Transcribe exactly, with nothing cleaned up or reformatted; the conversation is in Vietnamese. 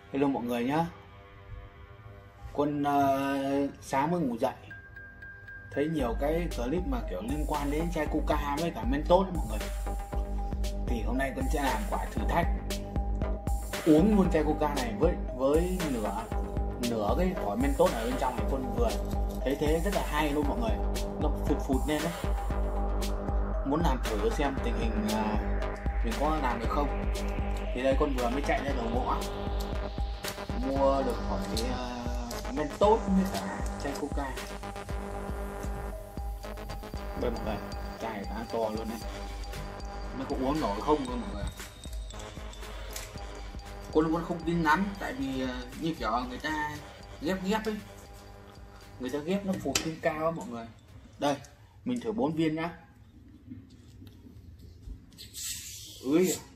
Hello mọi người nhá. Quân uh, sáng mới ngủ dậy thấy nhiều cái clip mà kiểu liên quan đến chai coca với cả Mentos mọi người, thì hôm nay Quân sẽ làm quả thử thách uống luôn chai coca này với với nửa nửa cái quả Mentos ở bên trong này. Quân vừa thấy thế rất là hay luôn mọi người, nó phụt phụt lên đấy, muốn làm thử xem tình hình uh, mình có làm được không. Thì đây Quân vừa mới chạy ra đầu ngõ mua được khỏi cái uh, Mentos với cả chai coca. Đây mọi người, chai khá to luôn đấy, nó có uống nổi không cơ mọi người. Quân Quân không tin lắm, tại vì uh, như kiểu người ta ghép ghép ấy, người ta ghép nó phụt lên cao đó mọi người. Đây mình thử bốn viên nhá. Ui